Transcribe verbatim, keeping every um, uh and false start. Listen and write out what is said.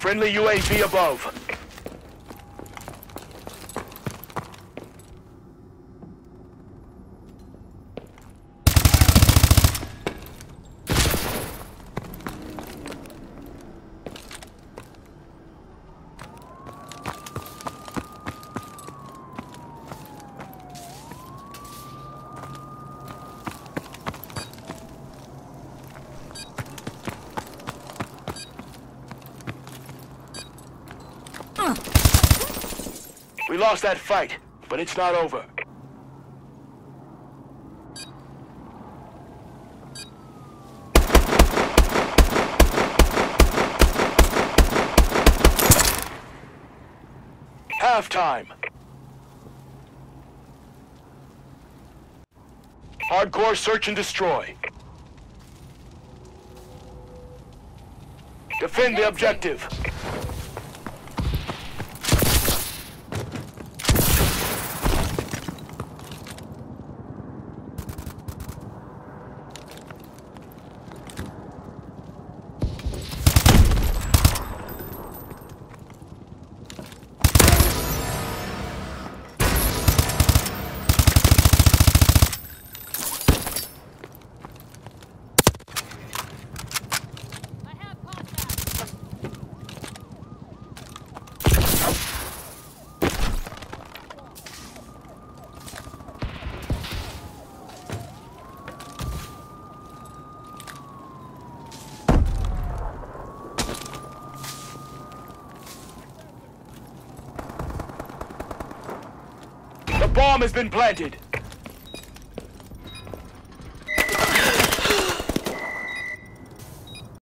Friendly U A V above. We lost that fight, but it's not over. Halftime. Hardcore search and destroy. Defend the objective. The bomb has been planted.